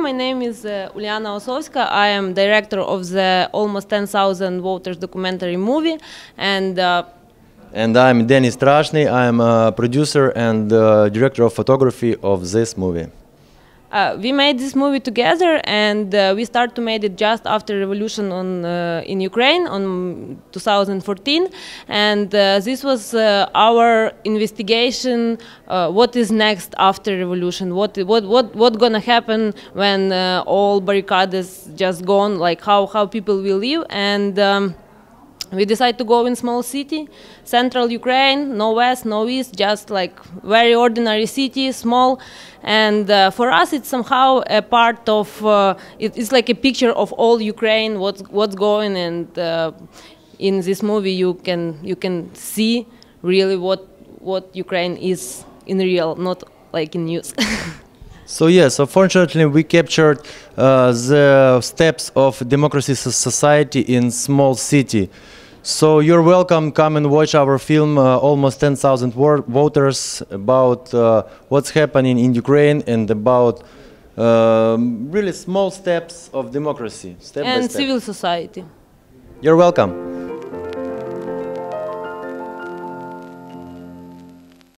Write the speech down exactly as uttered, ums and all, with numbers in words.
my name is uh, Uliana Osowska. I am director of the Almost ten thousand Voters documentary movie, and uh, And I'm Denis Strashny. I'm a producer and uh, director of photography of this movie. Uh, we made this movie together, and uh, we started to make it just after revolution on uh, in Ukraine on two thousand fourteen, and uh, this was uh, our investigation. Uh, what is next after revolution? What what what what gonna happen when uh, all barricades just gone? Like how how people will live and. Um, We decided to go in small city, central Ukraine, no west, no east, just like very ordinary city, small. And uh, for us, it's somehow a part of, uh, it, it's like a picture of all Ukraine, what's, what's going. And uh, in this movie, you can, you can see really what, what Ukraine is in real, not like in news. So yes, unfortunately, we captured uh, the steps of democracy society in small city. So you're welcome. Come and watch our film, uh, Almost ten thousand Voters, about uh, what's happening in Ukraine and about um, really small steps of democracy, step by And step. civil society. You're welcome.